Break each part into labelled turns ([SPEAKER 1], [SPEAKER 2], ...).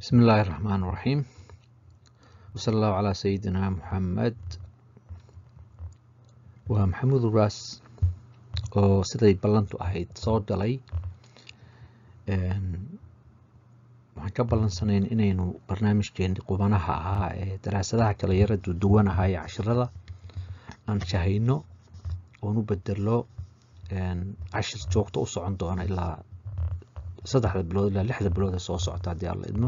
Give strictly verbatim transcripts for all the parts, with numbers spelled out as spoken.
[SPEAKER 1] بسم الله الرحمن الرحيم وصلى الله على سيدنا محمد ومحمود الراس oo siday ballantu ahayd soo galay waxaan ka ballansanayn inaynu barnaamijkeeni qubanaha ahaa ee daraasadaha kala yara duwan ahaa ee casharada aan shahayno oo nu bedelo cashir joogto u socon doona ilaa saddexda bilood ilaa lixda bilood ee soo socota haddii alla idmo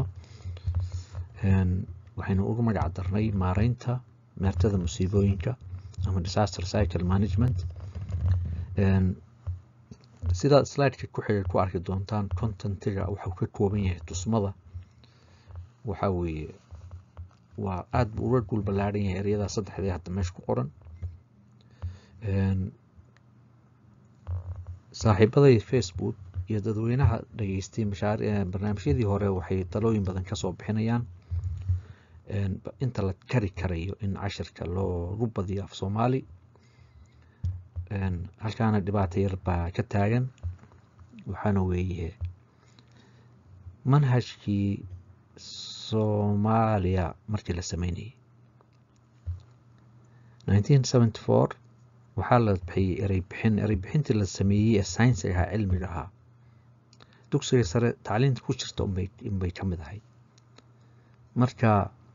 [SPEAKER 1] waxaynu ugu magac darnay maaraynta meertada musiibooyinka ama disaster cycle management sida slide-ka ku xigay ku arki doontaan content-ga wuxuu ka kooban yahay tusmada waxa weeye waa aad buu uga guul ballaaran yahay ereyada saddexdii hadda meesha ku qoran saaxiibaday Facebook iyo dadweynaha dhageystay mashaariic barnaamijyadii hore waxay talooyin badan ka soo bixinayaan inta la kari karayo in cashirka loogu badiyo af Soomaali halkaana dhibaato yar baa ka taagan waxaana weeye manhajkii Soomaaliya markii la sameynayay nineteen seventy-four waxaa la bixiyay erey bixin erey bixintii la sameeyey ee sayniska ahaa cilmiga ahaa dugsiga sare tacliinta ku jirta unbay unbay ka mid ahayd marka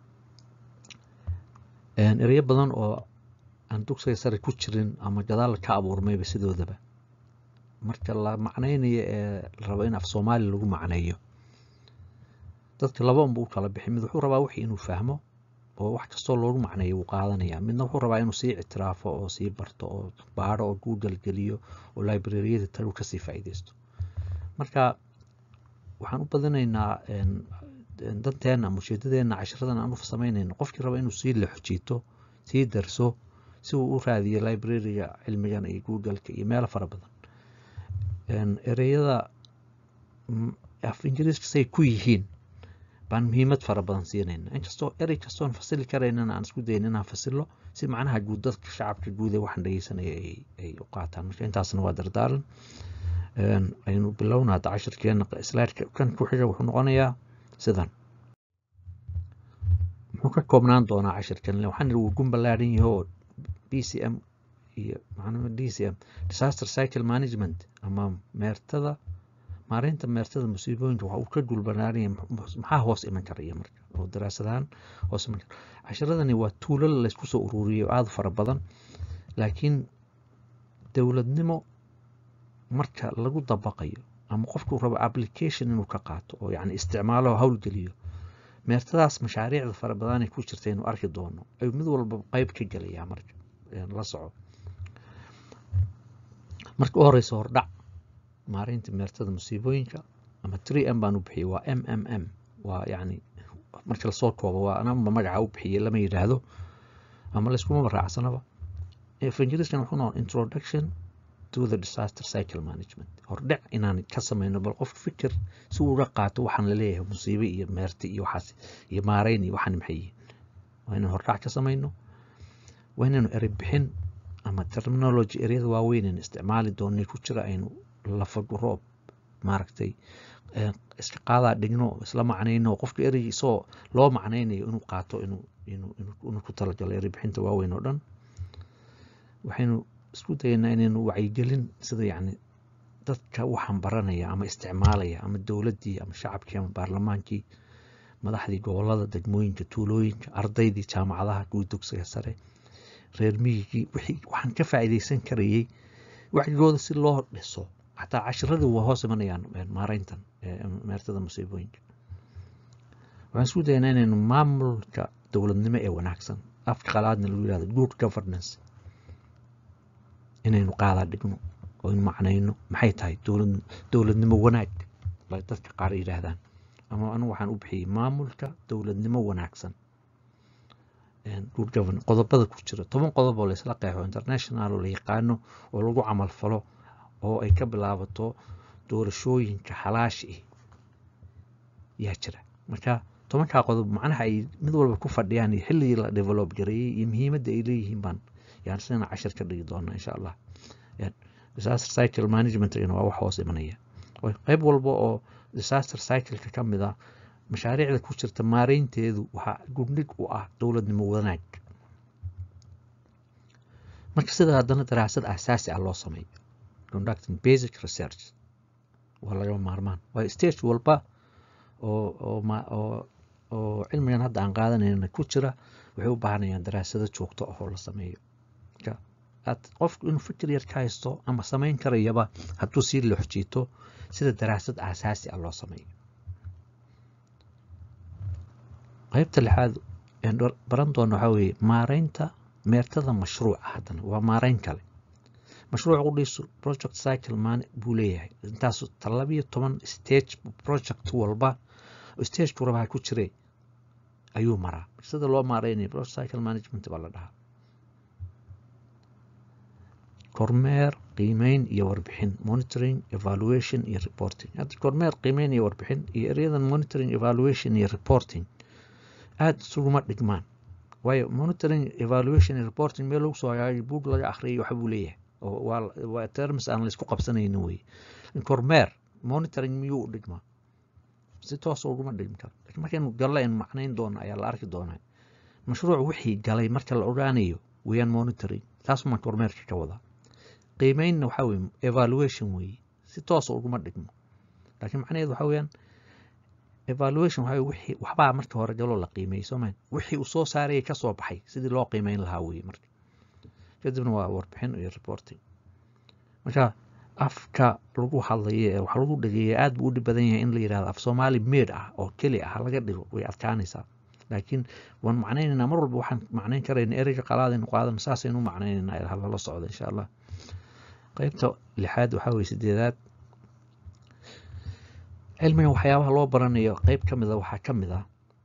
[SPEAKER 1] ereyo badan oo aan dugsiga sare ku jirin ama gadaal ka abuurmayba sidoodaba marka la macnaynayo ee la rabo in af Soomaali lagu macneeyo dadka laba unba u kala bixi mid wuxuu rabaa wixii inuu fahmo oo wax kastoo loogu macneeyo uu qaadanaya midna wuxuu rabaa inuu sii ictiraafo oo sii barto oo baaro oo Google geliyo oo library-yada talu ka sii faa'iideysto marka waxaan u badanaynaa danteena mushahadadeena cashiradan aan u sameynayno qofkii raba inuu sii leexjiito sii darso si uu u raadiyo library-ga cilmigan iyo Google-ka iyo meel fara badan ereyada af Ingiriiska say ku yihiin baan muhiimad fara badan siinayna inkastoo erey kastoo fasili karayna aan isku dayno inaan fasilo si macnaha guud dadka shacabka guud ee waxaan dhageysanaya ay ay u qaataan marka intaasna waa dardaaran aynu bilownaa cashirkeena slide-ka kan ku xiga wuxuu noqonayaa sidan muxuu ka koobnaan doonaa cashirkan waxaan ugu gumballaarin yahay B C M iyo macnaheedu D C M disaster cycle management ama meertada maareynta meertada musiibooyinka waxa uu ka guul ballaaran yahay maxaa hoos iman karaya marka oo daraasadahan hoos iman kara casharadani waa tuulal la isku soo ururiyo aad fara badan laakiin dawladnimo marka lagu dabaqayo ama qofku rabo application inuu ka qaato oo yani isticmaalo hawl geliyo meertadaas mashaariicda fara badan ay ku jirtay inuu arki doono ay mid walba qayb ka galaya marka la soco marka horeysa hordhac maareynta meertada musiibooyinka ama three M baan u bixiyay waa M M M waa yani marka la soo koobo waa ana magaca u bixiyay lama yiraahdo ama la isku ma raacsanaba ee Ingiriiskan wuxuu noqon introduction to the disaster cycle management hordhac inaan ka sameeyno bal qof fikir si uu uga qaato waxaan la leeyahay musiibo iyo meerta iyo waxaas iyo maareyn iyo waxaan maxay waa inaan hordhac ka sameeyno waa inaan erey bixin ama terminology ereyada waaweyn in isticmaali doonay ku jira aynu la faguro maaragtay iska qaada dhigno isla macnayno qofka ereygiisoo loo macnaynayo inuu qaato inuu inuu inuu ku talagalo erey bixinta waaweyn oo dhan waxaynu isku dayaynaa inaynu wacyigelin sida yani dadka waxaan baranaya ama isticmaalaya ama dowladdii ama shacabkii ama baarlamaankii madaxdii gobolada degmooyinka tuulooyinka ardaydii jaamacadaha guud dugsiga sare reer miyigii wixii waxaan ka faa'iideysan karayay wacyigooda si loo dhiso xataa casharadu waa hoos imanayaan maareyntan meertada musiibooyinka waxaan isku dayaynaa inaynu maamulka dowladnimo ee wanaagsan afka qalaadna lagu yidhahdo good governance inaynu qaada dhigno oo in macnayno maxay tahay dowlad dowladnimo wanaag bay dadka qaar yiraahdaan ama anu waxaan u bixiyay maamulka dowladnimo wanaagsan and good governance qodobada ku jira toban qodob oo la isla qeexo international oo la yaqaano oo lagu camal falo oo ay ka bilaabato doorashooyinka xalaash ah yaa jira marka tobanka qodob macnaha ay mid walba ku fadhiyaan xilli la develop gareeyay iyo muhiimadda ay leeyihiin baan يعني سنة عشر كده دونا إن شاء الله يعني disaster cycle management إنه هو حوصي منية قيب والبو disaster cycle كم ذا mashaariicda ku jirta maareynteedu waxaa gundhig u ah dowladnimo wanaag. marka sida haddana daraasad asaasi ah loo sameeyo conducting basic research waa laga maarmaan. waa stage walba oo oo oo oo cilmigan hadda aan qaadanayna ku jira waxay u baahanayaan daraasado joogto ah oo la sameeyo. aad qofku inuu fikir yar ka haysto ama samayn karayaba hadduu sii looxjiito sida daraasad asaasi ah loo sameeyo. qaybta lixaad ee baran doona waxaa weeye maareynta meertada mashruuca. haddana waa maareyn kale. mashruuca qudhiisu project cycle maan buu leeyahay intaas talabiyo toban stage project walba stage kurabaha ku jiray ayuu maraa. sida loo maareynayo project cycle management baa la dhahaa. kormeer, qiimeyn iyo warbixin, monitoring, evaluation iyo reporting. hadda kormeer, qiimeyn iyo warbixin iyo erayadan monitoring, evaluation iyo reporting aad isuguma dhigmaan. waayo monitoring, evaluation iyo reporting meel lagu soo hagaajiyay buug laga akhriyay waxa buu leeyahay oo waa waa terms aan la isku qabsanaynin wey. kormeer, monitoring miyuu u dhigmaa? si toos uguma dhigmi karo. laakiin markaynu galla in macnayn doono ayaa la arki doonaa. mashruuc wixii galay marka la ogaanayo weeyaan monitoring. taas ma kormeerka ka wadaa. qiimeynna waxaa weeye evaluation weeye. si toos uguma dhigmo. laakiin macnaheedu waxaa weeyaan evaluation waxaa wixii waxbaa marka hore galoo la qiimeeyey soomaan wixii uu soo saarayay ka soo baxay sidii loo qiimeyn lahaa weeye marka. kadibna waa warbixin iyo reporting. marka afka lagu hadlayo ee wax lagu dhageeyo aad buu u dhib badan yahay in la yiraahdo af Soomaali meed ah oo keli ah laga dhigo way adkaanaysaa. laakiin waan macnaynaa mar walba waxaan macnayn karaynaa ereyga qalaadaynu qaadan saasaynu macnaynaa ilaa la socdo insha Allah. qaybta lixaad waxaa weeye sideedaad cilmiga waxyaabaha loo baranayo qayb ka mid ah waxaa ka mid ah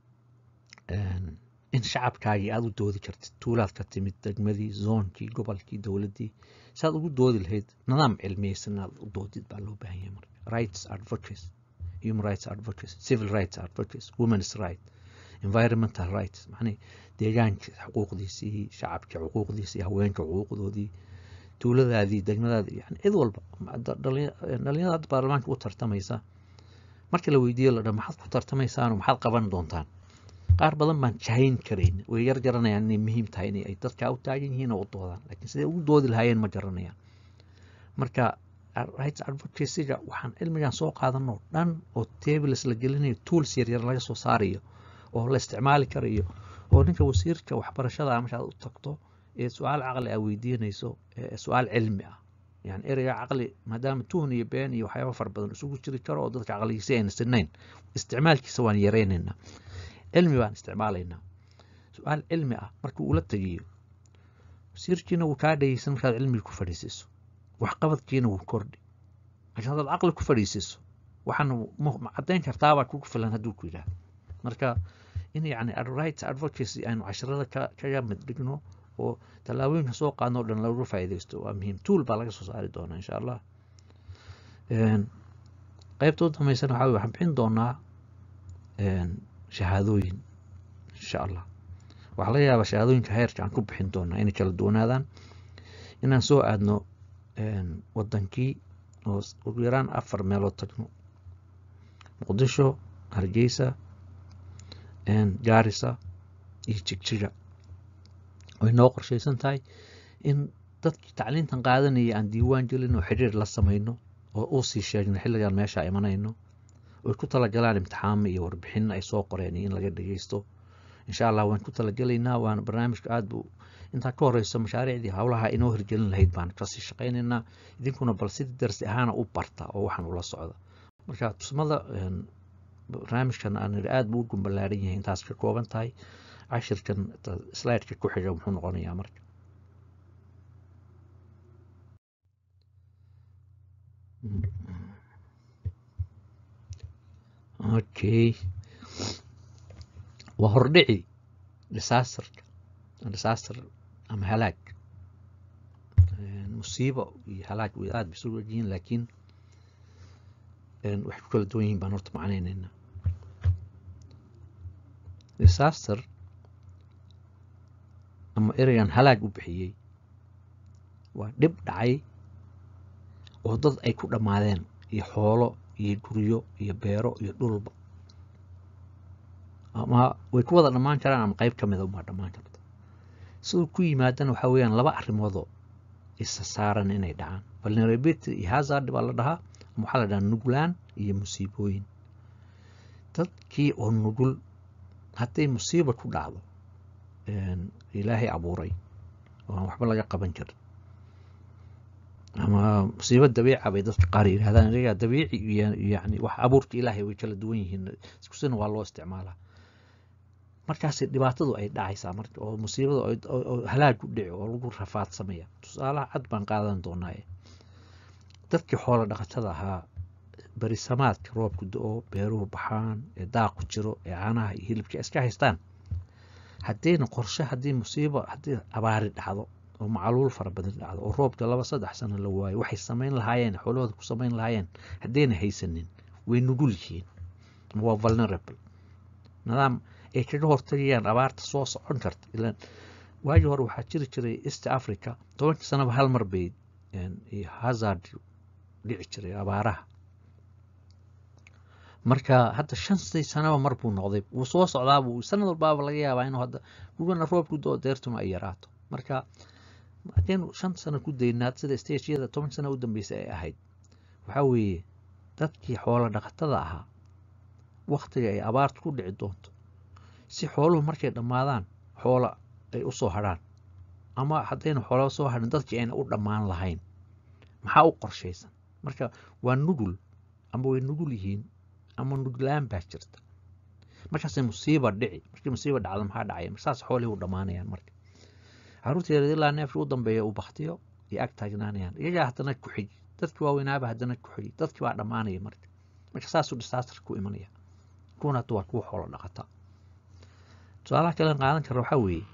[SPEAKER 1] in shacabkaagii aad u doodi kartid. tuulaad ka timid degmadii, zoonkii, gobolkii, dowladdii saad ugu doodi lahayd nidaam cilmiyeysan aad u doodid baa loo baahan yahay marka. rights advocacy, human rights advocacy, civil rights advocacy, women's rights, environmental rights, macnii deegaanka xuquuqdiisii, shacabka xuquuqdiisii, haweenka xuquuqdoodii, tuuladaadii, degmadaadii, yani cid walba dhalinyarada baarlamaanka u tartamaysa marka la weydiiyo la dhaho maxaad ku tartamaysaan oo maxaad qaban doontaan. qaar badan baan jahayn karayn way yar garanayaan inay muhiim tahay in ay dadka u taagan yihiin oo u doodaan laakiin sidee ugu doodi lahaayeen ma garanayaan. marka rights advocacy-ga waxaan cilmigan soo qaadanoo dhan oo tables la gelinayo tools yar yar laga soo saarayo oo la isticmaali karayo oo ninka wasiirka waxbarashada markaad u tagto ee su'aal caqli ah weydiinayso ee su'aal cilmi ah. يعني ereyga caqli maadaama tuhun iyo been iyo waxyaabo far badan isugu jiri karo oo dadka caqligiisa ayna sinayn isticmaalkiisa waan yareynaynaa. cilmi baan isticmaalaynaa. su'aal cilmi ah marka uu la tagiyo wasiirkiina wuu kaa dhageysan markaad cilmiga ku fadhiisiiso waxqabadkiina wuu kordhi. laakiin haddaad caqli ku fadhiisiiso waxaana ma caddayn kartaabaa kugu filan hadduu ku yidhaahdo. marka in yani rights advocacy aynu casharada kaga mid dhigno oo talaabooyinka soo qaadno dhan lagu faa'iideysto waa muhiim. tool baa laga soo saari doonaa insha Allah. een qaybta u dambaysan waxa waxaan bixin doonaa een shahaadooyin insha Allah. waxa laga yaabaa shahaadooyinka heerka aan ku bixin doonaa inay kala duwanaadaan inaan soo aadno een wadankii oo ugu yaraan afar meelood tagno. Muqdisho, Hargeysa, een Gaarisa iyo Jigjiga. way noo qorshaysan tahay in dadkii tacliintan qaadanaya aan diiwaan gelin oo xiriir la samayno oo u sii sheegno xilligan meesha imanayno oo ku tala galaan imtixaan iyo warbixin ay soo qoreen in laga dhageysto insha Allah. waan ku tala galaynaa waan barnaamijka aad buu inta ka horeyso mashaariicdii hawlaha inoo hirgelin lahayd baan ka sii shaqeynaynaa idinkuna bal sidii darsi ahaan u barta oo waxaan ula socda. marka tusmada barnaamijkan aan aad buu u gumbalaaran yahay intaas ka kooban tahay. cashirkan slide-ka ku xiga wuxuu noqonayaa marka okay waa hordhici disasterka disaster ama halaag musiibo iyo halaag way aad bisu wajiin laakiin wax ku kala duwan yihiin baan horta macnaynayna. disaster ama ereygan halaag u bixiyey waa dhib dhacay oo dad ay ku dhammaadeen iyo xoolo iyo guryo iyo beero iyo dhulba ama way ku wada dhammaan karaan ama qayb ka mid ah uma dhammaan karto sidoo ku yimaadana waxa weeyaan laba arrimood oo isa saaran inay dhacaan vulnerability iyo hazard baa la dhahaa ama waxaa la dhahaa nuglaan iyo musiibooyin dadkii oo nugul hadday musiibo ku dhacdo ilaahay abuuray oo aan waxba laga qaban karin ama musiibo dabiici bay dadka qaar yiraahdaan iyaga dabiici yani wax abuurka ilaahay way kala duwan yihiin isku sina waa loo isticmaalaa markaas dhibaatadu ay dhacaysaa marka oo musiibada oo halaag u dhici oo lagu rafaad sameeya tusaalaha cad baan qaadan doonaa dadkii xoolo dhaqatada ahaa barisamaadka roobku da'o beeruhu baxaan ee daaq ku jiro ee caanaha iyo hilibka iska haystaan haddayna qorshe haddii musiibo haddii abaari dhacdo oo macaluul fara badan dhacdo oo roobka laba saddex sano la waayo waxay samayn lahaayeen xoolahooda ku samayn lahaayeen haddayna haysanin way nugul yihiin waa vulnerable nidaam ay kaga hortagayaan abaarta soo socon karta ilaan waagii hore waxaa jiri jiray East Africa tobankii sanaba hal mar bay hazard dhici jiray abaaraha marka hadda shan sanaba mar buu noqday wuu soo socdaa buu sanad walba laga yaabaa inuu hadda gugana roobku doo deertuna ay yaraato marka hadaynu shan sano ku daynaad sida stageyada toban sano u dambeysay ay ahayd waxa weeye dadkii xoolo dhaqatada ahaa waqtiga ay abaartu ku dhici doonto si xooluhu markay dhammaadaan xoolo ay u soo haraan ama haddayna xoolo soo harin dadkii ayna u dhammaan lahayn maxaa u qorshaysan marka waa nugul ama way nugul yihiin ama nuglaan baa jirta markaasay musiiba dhici markii musiiba dhacdo maxaa dhacaya markaas xoolihii u dhammaanayaan marka caruurteeda ilaa neefkii u dambeeya uu baktiyo iyo ag taagnaanayaan iyagaa haddana ku xigi dadkii waaweynaaba haddana ku xigi dadkii waa dhammaanaya marka marka saasuu disaster ku imanaya kuwan hadda waa kuwa xoolo dhaqata tusaalaha kale qaadan kara waxaa weeye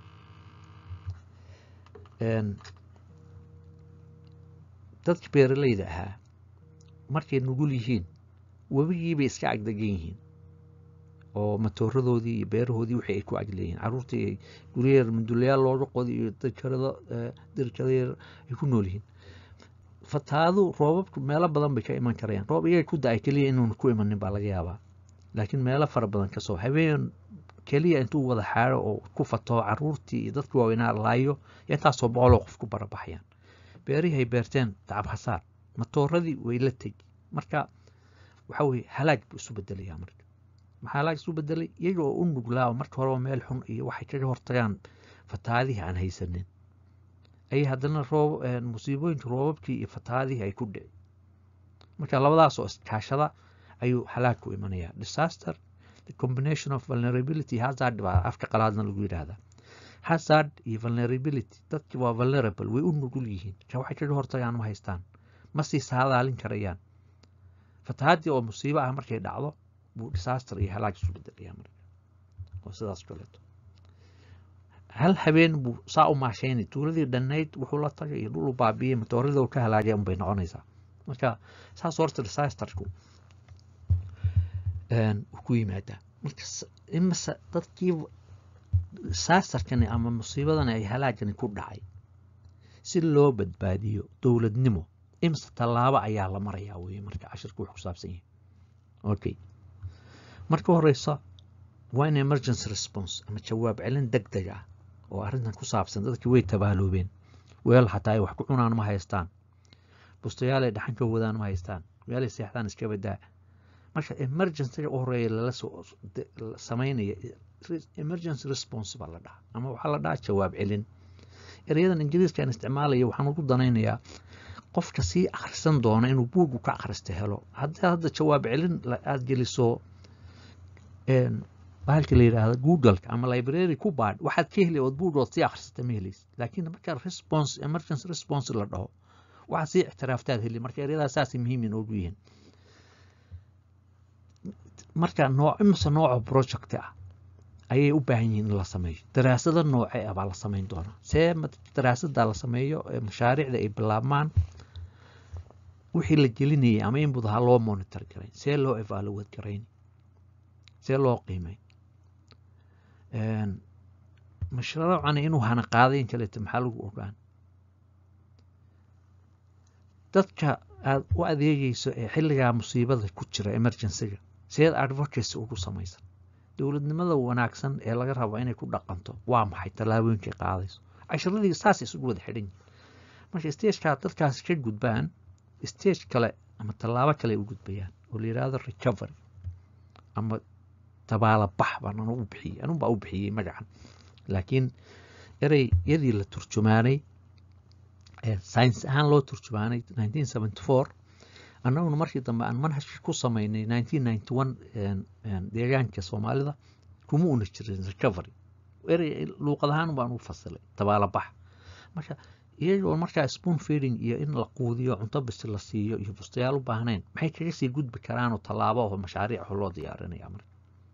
[SPEAKER 1] dadka beeralayda ahaa markay nugul yihiin webigii bay iska agdegan yihiin oo matooradoodii iyo beerahoodii wixii ay ku agleeyihiin caruurtii ay guryeer mandulayaal looga qodi iyo dirkado dirkadeer ay ku nool yihiin fataadu roobabku meelo badan bay ka iman karayaan roob iyaga ku da-ay keliya inuun ku imanin baa laga yaabaa laakiin meelo fara badan kasoo habeen keliya intuu wada xaaro oo ku fato caruurtii iyo dadkii waaweynaa laayo intaasoo boqoloo qof ku barabaxayaan beerihii ay beerteen tacab hasaar matooradii way la tegi marka waxa weeye halaag buu isu bedelayaa marka maxaa halaag isu bedelay iyaga oo u nuglaa marka horeba meel xun iyo waxay kaga hortagaan fataadihii aan haysanin ay haddana roob musiibooyinka roobabkii iyo fataadihii ay ku dhici marka labadaas oo iskaashada ayuu halaag ku imanayaa disaster the combination of vulnerability hazard baa afka qalaadna lagu yidhaahdaa hazard iyo vulnerability dadki waa vulnerable way u nugul yihiin ka waxay kaga hortagaan ma haystaan ma sii saadaalin karayaan fatahaadii oo musiibo ah markay dhacdo buu disaster iyo halaag isu bedelayaa marka oo sidaas kaleeto hal habeen buu saa u maasheynay tuuladii dhannayd wuxuu la tagay iyo dhul u baabiyey matooradii ka halaagay unbay noqonaysaa marka saas horta disasterku ku yimaadaa marka imase dadkii disasterkani ama musiibadani ay halaagani ku dhacay si loo badbaadiyo dowladnimo imse tallaabo ayaa la marayaa weye marka cashirku wuxuu ku saabsan yahay okay marka horeysa waa in emergency response ama jawaab celin degdeg ah oo arrintan ku saabsan dadkii way tabaaloobeen weel xataa ay wax ku cunaan ma haystaan bustayaal ay dhaxan ka wadaan ma haystaan weel ay seexdaan iska badaa marka emergency u horeeya lala soo sameynaya emergency response baa la dhahaa ama waxaa la dhahaa jawaab celin erayadan ingiriiska aan isticmaalayo waxaan ugu danaynayaa qofka sii akhrisan doona inuu buug ka akhrista helo haddii hadda jawaab celin aad geliso bahalka la yidhaahdo google-ka ama library ku baadh waxaad ka heli ood buugood sii akhrisata ma helaysid laakiin marka response emergency response la dhaho waxaad sii ictiraaftaad heli marka ereyadaas saasay muhiim inoogu yihiin marka nooc imase nooca project ah ayay u baahan yihiin in la sameeyo daraasado noocee ah baa la samayn doonaa see daraasada la sameeyo mashaariicda ay bilaabmaan wixii la gelinayay ama in budaha loo monitor garayn see loo evaluate garayn see loo qiimay mashruucan inuu hana qaadayn kaleeto maxaa lagu ogaan dadka aad u adeegayso ee xilligaa musiibada ku jira emergency-ga seed advocacy ugu samaysan dowladnimada wanaagsan ee laga rabo inay ku dhaqanto waa maxay tallaabooyinkay qaadayso casharadii saas isugu wada xidhan marka stageka dadkaas ka gudbaan stage kale ama tallaabo kale u gudbayaan oo la yiraahdo recovery ama tabaala bax baan u bixiyay anuu baa u bixiyay magacan laakiin erey yadii la turjumaanay ee science ahaan loo turjumaanay nineteen seventy four annaguna markii dambe aan manhajka ku samaynay nineteen ninety one deegaanka Soomaalida kuma una jirin recovery erey luuqad ahaan baan u fasilay tabaala bax marka iyagoo markaa spoon feeding iyo in la quudiyo cunto bis la siiyo iyo bustayaal u baahnayn maxay kaga sii gudbi karaan oo tallaabo oo mashaariic loo diyaarinayo marka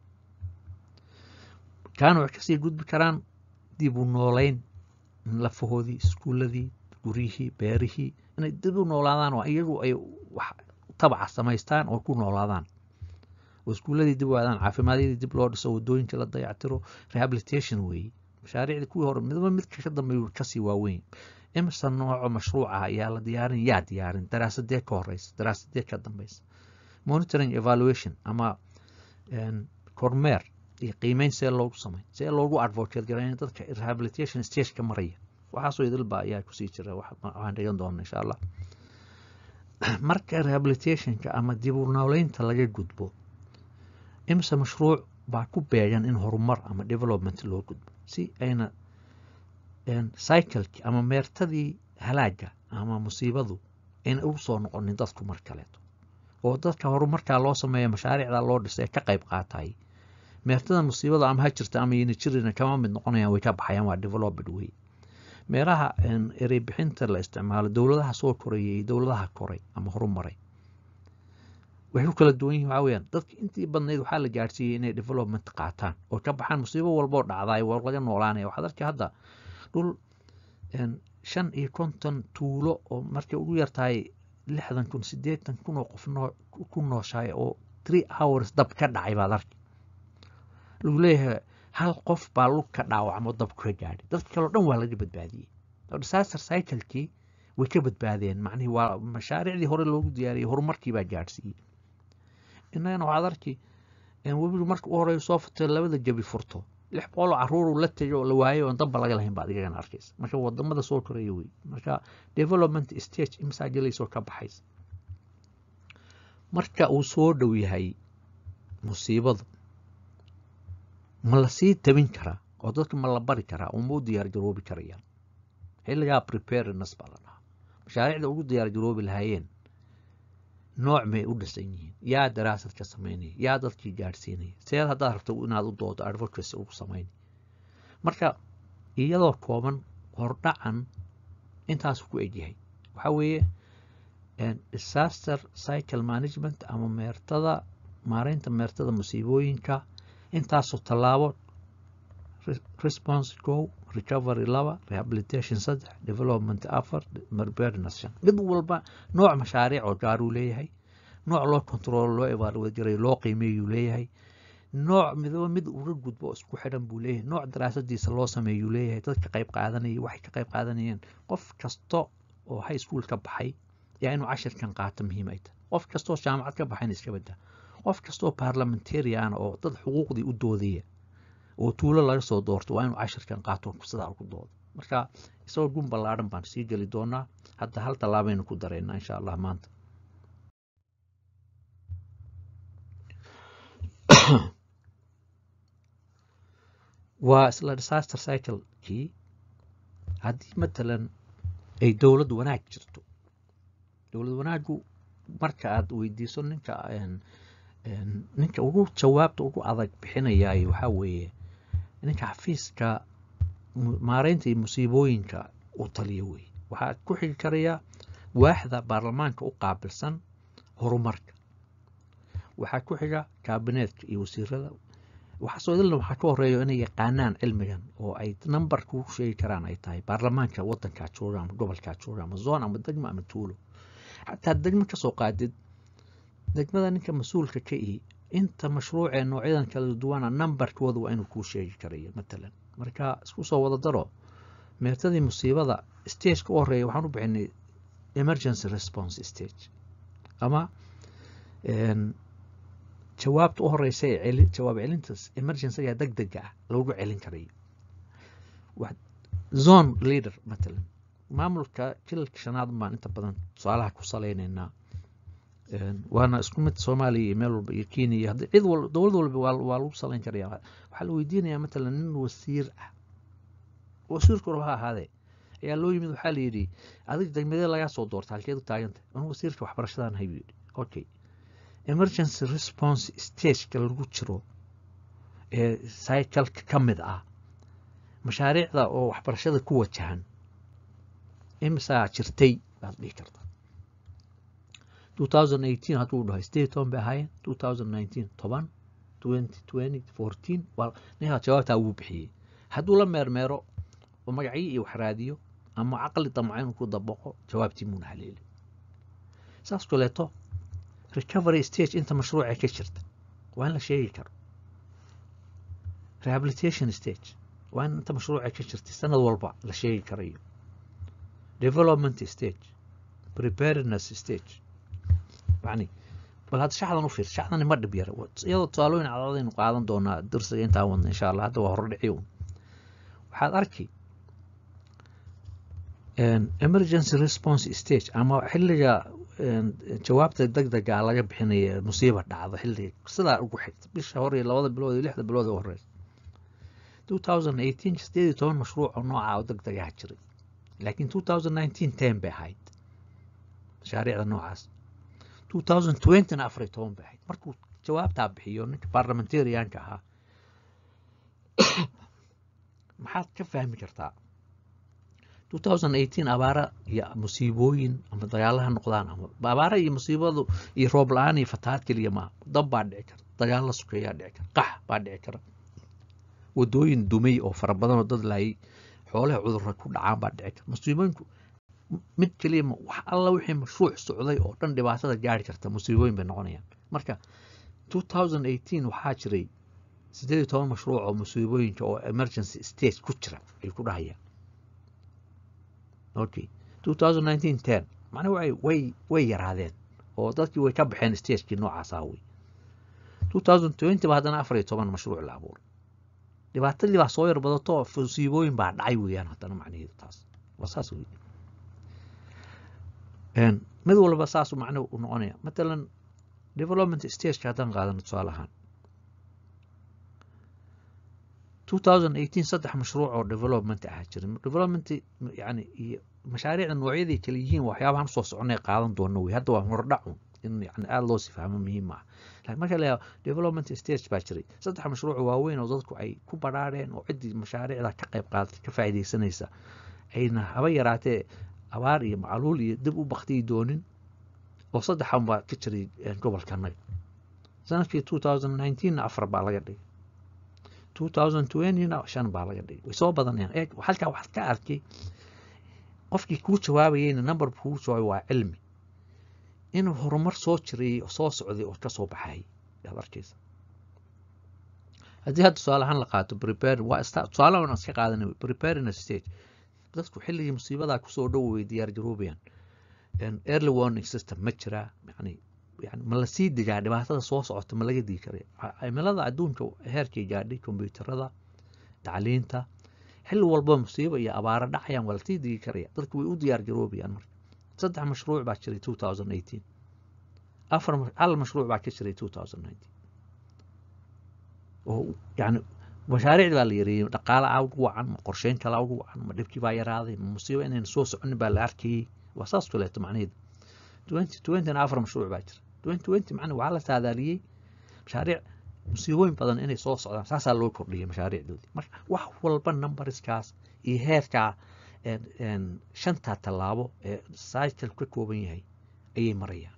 [SPEAKER 1] kaanu wax ka sii gudbi karaan dib u noolayn lafahoodii iskuuladii guriyihii beerihii inay dib u noolaadaan oo iyagu ay wax tabac samaystaan oo ku noolaadaan oo iskuuladii dib u aadaan caafimaadkii dib loo dhiso wadooyinka la dayactiro rehabilitation way mashaariicda kuwii hore midba mid ka dambeeyay ka sii waaweyn imsa nooc mashruuc ah ayaa la diyaarin yaa diyaarin daraasadee ka horeysa daraasadee ka dambaysa monitoring evaluation ama kormeer iyo qiimeyn see loogu sameyn see loogu advocate gareyn dadka rehabilitation stage ka maraya waxaasoo idilba ayaa kusii jira waxaan dhigan doonaa insha allah marka rehabilitationka ama dib u noolaynta laga gudbo imsa mashruuc baa ku beegan in horumar ama development loo gudbo si ayna cycleki ama meertadii halaaga ama musiibadu ayna ugu soo noqonin dadku mar kaleeto oo dadka horumarkaa loo sameeyo mashaariicda loo dhisay ka qayb qaatay meertada musiibada ama ha jirta ama yini jirina kama mid noqonayaan way ka baxayaan waa developed way meeraha erey bixinta la isticmaalo dowladaha soo korayay iyo dowladaha koray ama horumaray waxay kala duwan yihiin waxa weeyaan dadka intii badneed waxaa la gaarsiiyay inay development qaataan oo ka baxaan musiibo walba oo dhacday waa laga noolaanaya waxaad arkay hadda dhul shan iyo konton tuulo oo markay ugu yartahay lixdan kun siddeetan kun oo qof ku nooshahay oo three hours dab ka dhacay baad arkay lagu leeyahay hal qof baa lug ka dhaawacmo dab ka gaadhay dadka kale oo dhan waa laga badbaadiyey oo disaster cycle-kii way ka badbaadeen macnihii waa mashaariicdii hore loogu diyaariyey horumarkii baa gaadhsiiyey innagana waxaad arkay webigu marka u horeeyo soo furtay labada jabi furto lix boqol oo carruur uu la tegay oo la waayay oo damba laga lahayn baad igagana arkaysa marka wadamada soo koraya wey marka development stage imsaa gelaysoo ka baxaysa marka uu soo dhow yahay musiibadu ma la sii tabin karaa oo dadka ma la bari karaa oo ma u diyaar garoobi karayaan xilligaa preparedness baa la dhahaa mashaariicda ugu diyaar garoobi lahaayeen nooc may u dhisan yihiin yaa daraasad ka samaynaya yaa dadkii gaadhsiinaya seed haddaad rabto inaad u doodo advocacy ugu samayn marka iyadoo kooban hordhacan intaas ku egyahay waxaa weeye disaster cycle management ama meertada maareynta meertada musiibooyinka intaasoo tallaabo response go recovery laba rehabilitation saddex development afar preparedness shan mid walba nooc mashaariic oo gaar uu leeyahay nooc loo control loo evaluate gareeyo loo qiimeeyo leeyahay nooc midba mid uga gudbo isku xidhan buu leeyahay nooc daraasadiisa loo sameeyo leeyahay dadka qayb qaadanaya waxay ka qayb qaadanayeen qof kasta oo high school ka baxay yaa inuu cashirkan qaato muhiim ay tahay qof kasta oo jaamacad ka baxayna iska badda qof kasta oo parliamentarian oo dad xuquuqdii u doodaya oo tuulo laga soo doorto waa inuu cashirkan qaato sidaa ku doodo marka isagoo gun ballaaran baan sii geli doonaa hadda hal tallaabaynu ku dareynaa insha allah maanta waa isla disaster cycle-kii haddii matalan ay dowlad wanaag jirto dowlad wanaagu marka aad weydiiso ninka ninka ugu jawaabta ugu adag bixinayay waxaa weeye ninka xafiiska maareynta iyo musiibooyinka u taliya wey waxaa ku xigi karaya waaxda baarlamaanka u qaabilsan horumarka waxaa ku xiga kaabineetka iyo wasiirada waxaasoo idilna waxaa ka horeeyo inay yaqaanaan cilmigan oo ay numberka u sheegi karaan ay tahay baarlamaanka wadankaa jooga ama gobolkaa jooga ama zone ama degmo ama tuulo xataa degmo kasoo qaadid degmada ninka mas-uulka ka ihi inta mashruucee noocyadan kala duwana numberkooda waa inuu kuu sheegi karayo matalan marka isku soo wada daro meertadii musiibada stageka u horeeya waxaan u bixinay emergency response stage ama jawaabta u horeysa ee celin jawaab celintaas emergency-ga degdega ah loogu celin karayo zone leader matalan maamulka jilalka shanaad baan inta badan tusaalaha ku saleynaynaa waana isku mid Soomaaliya iyo meel walba iyo Kenya iyo cid walba dowlad walba waa lagu saleyn karayaa waxaa la weydiinayaa matalan nin wasiir ah wasiirku waxa ahaadee ayaa loo yimid waxaa la yidhi adig degmadee lagaa soo doorta halkeed u taaganta anu wasiirka waxbarashadan hay yidhi okay emergency response stage-ka lagu jiro ee cycle-ka ka mid ah mashaariicda oo waxbarashada ku wajahan imisa jirtay baad dhihi kartaa twenty eighteen hadduu dhahay sideed toban bay ahaayeen twenty nineteen toban twenty twenty fourteen waa ninka jawaabtaa wuu bixiyey hadduu la meermeero oo magacii iyo wax raadiyo ama caqli damcayn ku dabaqo jawaabtii muuna haleeli saas kuleeto recovery stage inta mashruuca ka jirta waa in la sheegi karo rehabilitation stage waa in inta mashruuca ka jirta sanad walba la sheegi karayo development stage preparedness stage يعني بل هذا شحذا نفير شحذا نمر بيره يلا تسألون على هذين قاعدين دونا درس أنت عون إن شاء الله هذا وهو العيون وحال أركي emergency response stage أما حل جا جوابت الدقدقة على جنب حين مصيبة دعوة حل صلا وحيد بالشهر يلا وضع بلود اللي حدا بلود ورئيس twenty eighteen جستيدي تون مشروع نوع أو دقدقة هجري لكن twenty nineteen تين بهايد مشاريع النوعاس twenty twenty na afar iyo toban bay ahayd markuu jawaabtaa bixiyo ninka parliamentarianka ahaa maxaad ka fahmi kartaa twenty eighteen abaara iyo musiibooyin ama dagaalaha noqdaan ama abaara iyo musiibadu iyo roob la'aan iyo fatahaad keliya ma dab baa dhici kara dagaal la sukeeyaa dhici kara qax baa dhici kara wadooyin dumay oo fara badan oo dad laayay xoolaha cudurra ku dhacaan baa dhici kara musiibooyinku mid kaliya wax alla wixii mashruuc socday oo dhan dhibaatada gaari karta musiibooyin bay noqonayaan marka twenty eighteen waxaa jiray sideed iyo toban mashruuc oo musiibooyinka oo emergency stage ku jira ay ku dhahayaan okay twenty nineteen ten macnaheedu way way way yaraadeen oo dadkii way ka baxeen stage-kii noocaas ah way twenty twenty ba haddana afar iyo toban mashruuc la abuuray dhibaatadii baa soo yar badato musiibooyin baa dhacay weeyaan haddana macnaheedu taas waa saas weey mid walba saas uu macno u noqonaya مثلا development stage ka hadan qaadan tusaale ahaan twenty eighteen saddex mashruuc oo development ah jiray development yani mashaariicda noocyadii kala yihiin waxyaabahan soo soconay qaadan doona way hadda waa hordhac in yani aad loo si fahmo muhiim ah laakiin marka la development stage baa jiray saddex mashruuc waaweyn oo dadku ay ku baraareen oo cidii mashaariicda ka qayb qaadatay ka faa'iideysanaysa ayna haba yaraatee abaar iyo macaluul iyo dib u baqtay doonin oo saddexan baa ka jiray gobolkanaga sanadkii twenty nineteen na afar baa laga dhigay twenty twenty na shan baa laga dhigay way soo badanayaan eeg halkaa waxaad ka arkay qofkii kuu jawaabayeyna number kuu jawaabay waa cilmi inuu horumar soo jiray oo soo socday oo ka soo baxay yaad arkaysa haddii hadda tusaalahaan la qaato prepare waa tusaale aan iska qaadanay preparedness stage dadku xilligii musiibada ku soo dhoway diyaar garoobayaan early warning system ma jira yani yani ma la sii digaa dhibaatada soo socota ma laga digi karay cimilada adduunka heerkii gaadhay kombiyuutarada tacliinta xilli walba musiibo iyo abaara dhacayaan waa la sii digi karaya dadku way u diyaar garoobayaan marka saddex mashruuc baa jiray twenty eighteen afar hal mashruuc baa ka jiray twenty nineteen oo yani mashaariicda baa la yareeyay dhaqaale aad ugu wacan qorsheyn kale ugu wacan ma dhibkii baa yaraaday musiibo inaan soo soconin baa la arkay waa saas kuleeto macnaheedu twenty twenty na afar mashruuc baa jira twenty twenty macnaheedu waxaa la saadaaliyey mashaariic musiibooyin badan inay soo socdaan saasaa loo kordhiyay mashaariicdoodii marka wax walba numberskaas iyo heerkaa shanta tallaabo ee cycle ka kooban yahay ayay marayaan